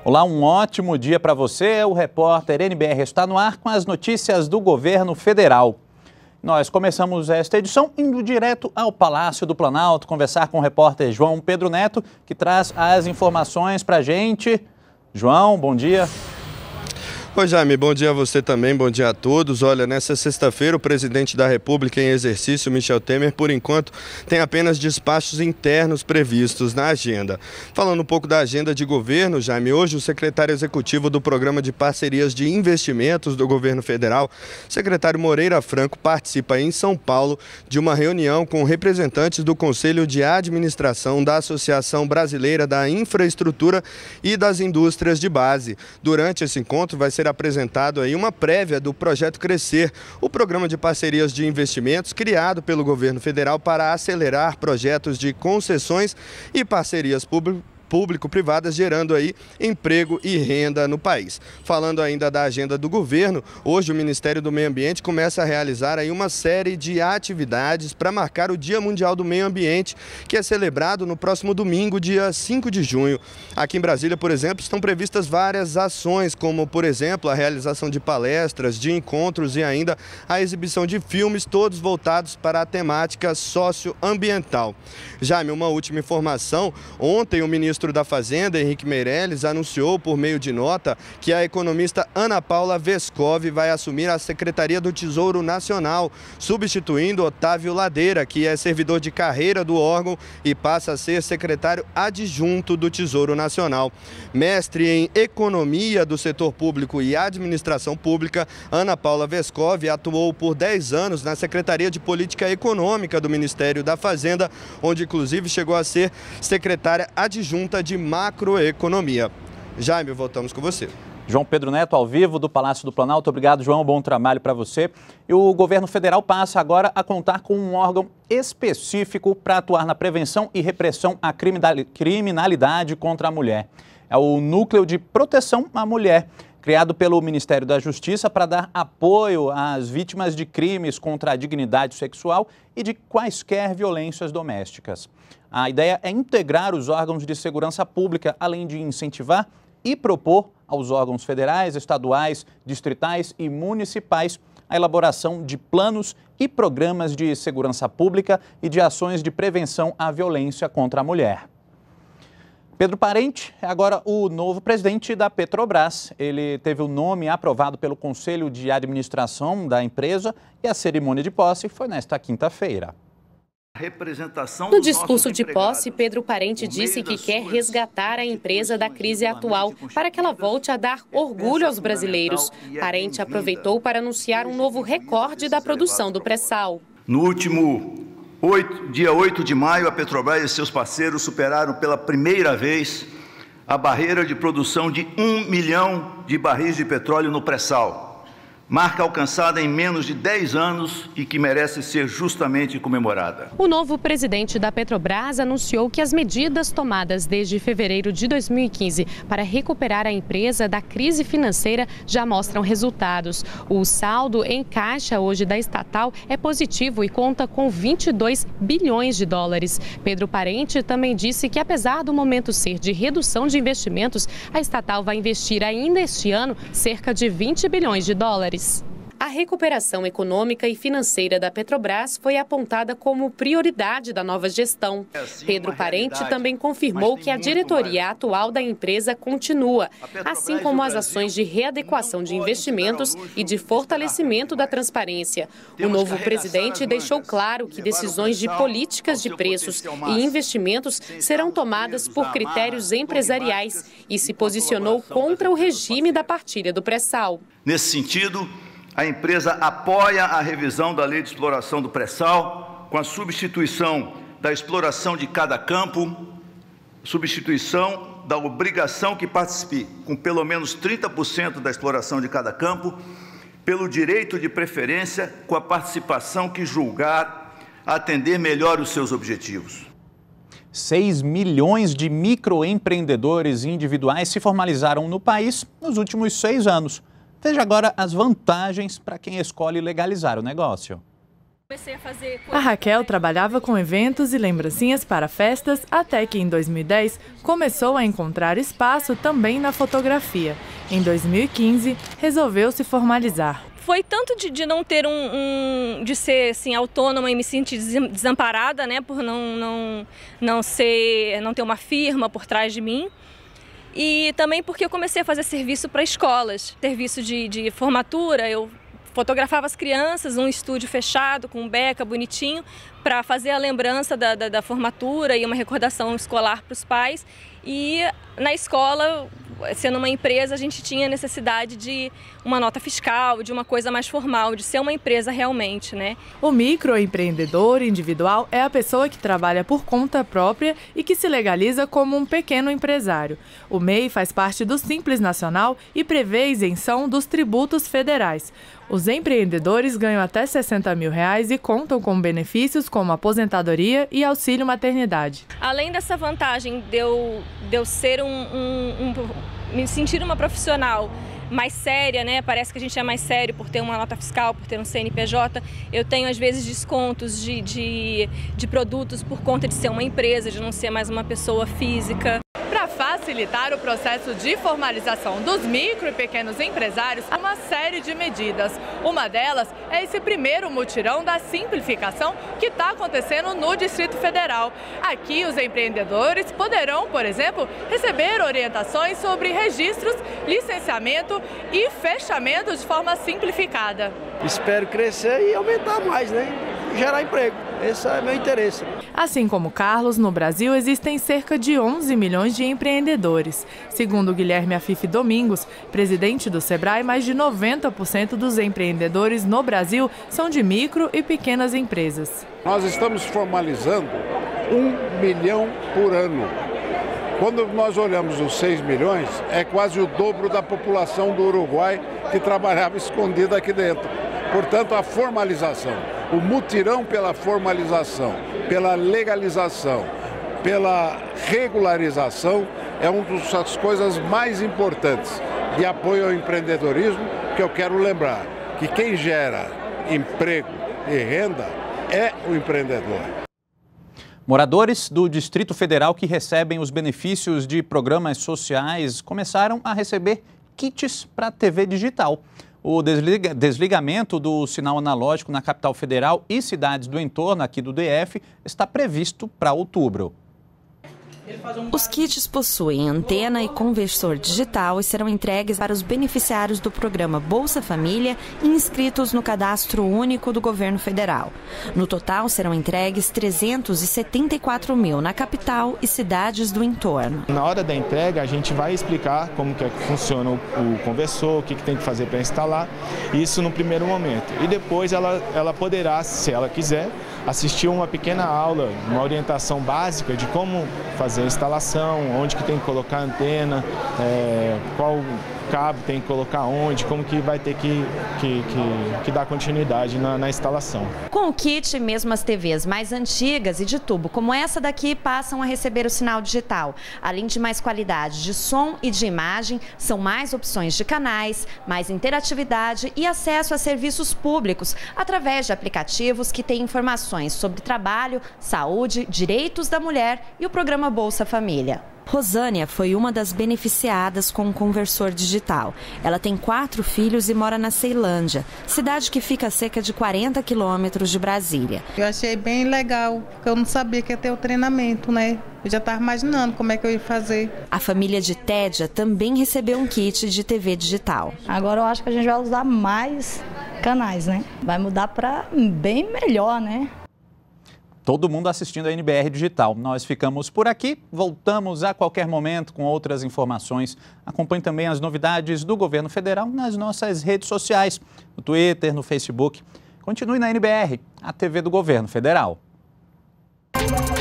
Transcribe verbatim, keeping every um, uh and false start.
Olá, um ótimo dia para você. O repórter N B R está no ar com as notícias do governo federal. Nós começamos esta edição indo direto ao Palácio do Planalto, conversar com o repórter João Pedro Neto, que traz as informações para a gente. João, bom dia. Oi, Jaime, bom dia a você também, bom dia a todos. Olha, nessa sexta-feira o presidente da República em exercício, Michel Temer, por enquanto tem apenas despachos internos previstos na agenda. Falando um pouco da agenda de governo, Jaime, hoje o secretário executivo do Programa de Parcerias de Investimentos do Governo Federal, secretário Moreira Franco, participa em São Paulo de uma reunião com representantes do Conselho de Administração da Associação Brasileira da Infraestrutura e das Indústrias de Base. Durante esse encontro vai ser apresentado aí uma prévia do Projeto Crescer, o programa de parcerias de investimentos criado pelo governo federal para acelerar projetos de concessões e parcerias públicas público-privadas, gerando aí emprego e renda no país. Falando ainda da agenda do governo, hoje o Ministério do Meio Ambiente começa a realizar aí uma série de atividades para marcar o Dia Mundial do Meio Ambiente, que é celebrado no próximo domingo, dia cinco de junho. Aqui em Brasília, por exemplo, estão previstas várias ações, como, por exemplo, a realização de palestras, de encontros e ainda a exibição de filmes, todos voltados para a temática socioambiental. Jaime, uma última informação. Ontem o ministro O ministro da Fazenda, Henrique Meirelles, anunciou por meio de nota que a economista Ana Paula Vescov vai assumir a Secretaria do Tesouro Nacional, substituindo Otávio Ladeira, que é servidor de carreira do órgão e passa a ser secretário adjunto do Tesouro Nacional. Mestre em Economia do Setor Público e Administração Pública, Ana Paula Vescov atuou por dez anos na Secretaria de Política Econômica do Ministério da Fazenda, onde inclusive chegou a ser secretária adjunta de macroeconomia. Jaime, voltamos com você. João Pedro Neto, ao vivo do Palácio do Planalto. Obrigado, João. Bom trabalho para você. E o governo federal passa agora a contar com um órgão específico para atuar na prevenção e repressão à criminalidade contra a mulher. É o Núcleo de Proteção à Mulher, criado pelo Ministério da Justiça para dar apoio às vítimas de crimes contra a dignidade sexual e de quaisquer violências domésticas. A ideia é integrar os órgãos de segurança pública, além de incentivar e propor aos órgãos federais, estaduais, distritais e municipais a elaboração de planos e programas de segurança pública e de ações de prevenção à violência contra a mulher. Pedro Parente é agora o novo presidente da Petrobras. Ele teve o nome aprovado pelo Conselho de Administração da empresa e a cerimônia de posse foi nesta quinta-feira. No discurso de posse, Pedro Parente disse que quer resgatar a empresa da crise atual para que ela volte a dar orgulho aos brasileiros. Parente aproveitou para anunciar um novo recorde da produção do pré-sal. No último oito, dia oito de maio, a Petrobras e seus parceiros superaram pela primeira vez a barreira de produção de um milhão de barris de petróleo no pré-sal. Marca alcançada em menos de dez anos e que merece ser justamente comemorada. O novo presidente da Petrobras anunciou que as medidas tomadas desde fevereiro de dois mil e quinze para recuperar a empresa da crise financeira já mostram resultados. O saldo em caixa hoje da estatal é positivo e conta com vinte e dois bilhões de dólares. Pedro Parente também disse que, apesar do momento ser de redução de investimentos, a estatal vai investir ainda este ano cerca de vinte bilhões de dólares. A recuperação econômica e financeira da Petrobras foi apontada como prioridade da nova gestão. Pedro Parente também confirmou que a diretoria atual da empresa continua, assim como as ações de readequação de investimentos e de fortalecimento da transparência. O novo presidente deixou claro que decisões de políticas de preços e investimentos serão tomadas por critérios empresariais e se posicionou contra o regime da partilha do pré-sal. Nesse sentido, a empresa apoia a revisão da Lei de Exploração do Pré-sal, com a substituição da exploração de cada campo, substituição da obrigação que participe com pelo menos trinta por cento da exploração de cada campo, pelo direito de preferência com a participação que julgar atender melhor os seus objetivos. seis milhões de microempreendedores individuais se formalizaram no país nos últimos seis anos. Veja agora as vantagens para quem escolhe legalizar o negócio. A Raquel trabalhava com eventos e lembrancinhas para festas até que em dois mil e dez começou a encontrar espaço também na fotografia. Em dois mil e quinze, resolveu se formalizar. Foi tanto de, de não ter um, um de ser assim autônoma e me sentir desamparada, né, por não não não ser não ter uma firma por trás de mim. E também porque eu comecei a fazer serviço para escolas, serviço de, de formatura. Eu fotografava as crianças, um estúdio fechado com um beca bonitinho para fazer a lembrança da, da, da formatura e uma recordação escolar para os pais. E na escola, sendo uma empresa, a gente tinha necessidade de uma nota fiscal, de uma coisa mais formal, de ser uma empresa realmente, né? O microempreendedor individual é a pessoa que trabalha por conta própria e que se legaliza como um pequeno empresário. O M E I faz parte do Simples Nacional e prevê isenção dos tributos federais. Os empreendedores ganham até sessenta mil reais e contam com benefícios como aposentadoria e auxílio maternidade. Além dessa vantagem de eu, de eu ser um, um, um, me sentir uma profissional mais séria, né? Parece que a gente é mais sério por ter uma nota fiscal, por ter um C N P J. Eu tenho às vezes descontos de, de, de produtos por conta de ser uma empresa, de não ser mais uma pessoa física. Para facilitar o processo de formalização dos micro e pequenos empresários, há uma série de medidas. Uma delas é esse primeiro mutirão da simplificação que está acontecendo no Distrito Federal. Aqui, os empreendedores poderão, por exemplo, receber orientações sobre registros, licenciamento e fechamento de forma simplificada. Espero crescer e aumentar mais, né? Gerar emprego. Esse é meu interesse. Assim como Carlos, no Brasil existem cerca de onze milhões de empreendedores. Segundo Guilherme Afife Domingos, presidente do Sebrae, mais de noventa por cento dos empreendedores no Brasil são de micro e pequenas empresas. Nós estamos formalizando um milhão por ano. Quando nós olhamos os seis milhões, é quase o dobro da população do Uruguai que trabalhava escondida aqui dentro. Portanto, a formalização, o mutirão pela formalização, pela legalização, pela regularização, é uma das coisas mais importantes de apoio ao empreendedorismo, que eu quero lembrar que quem gera emprego e renda é o empreendedor. Moradores do Distrito Federal que recebem os benefícios de programas sociais começaram a receber kits para a T V digital. O desliga, desligamento do sinal analógico na capital federal e cidades do entorno aqui do D F está previsto para outubro. Os kits possuem antena e conversor digital e serão entregues para os beneficiários do programa Bolsa Família e inscritos no cadastro único do governo federal. No total, serão entregues trezentos e setenta e quatro mil na capital e cidades do entorno. Na hora da entrega, a gente vai explicar como que, é que funciona o, o conversor, o que, que tem que fazer para instalar, isso no primeiro momento. E depois ela, ela poderá, se ela quiser, assistir uma pequena aula, uma orientação básica de como fazer a instalação, onde que tem que colocar a antena, é, qual cabo tem que colocar onde, como que vai ter que, que, que, que dar continuidade na, na instalação. Com o kit, mesmo as T Vs mais antigas e de tubo, como essa daqui, passam a receber o sinal digital. Além de mais qualidade de som e de imagem, são mais opções de canais, mais interatividade e acesso a serviços públicos, através de aplicativos que têm informações sobre trabalho, saúde, direitos da mulher e o programa Bolsa Família. Rosânia foi uma das beneficiadas com o conversor digital. Ela tem quatro filhos e mora na Ceilândia, cidade que fica a cerca de quarenta quilômetros de Brasília. Eu achei bem legal, porque eu não sabia que ia ter o treinamento, né? Eu já estava imaginando como é que eu ia fazer. A família de Tédia também recebeu um kit de T V digital. Agora eu acho que a gente vai usar mais canais, né? Vai mudar para bem melhor, né? Todo mundo assistindo a N B R Digital. Nós ficamos por aqui, voltamos a qualquer momento com outras informações. Acompanhe também as novidades do governo federal nas nossas redes sociais, no Twitter, no Facebook. Continue na N B R, a T V do governo federal.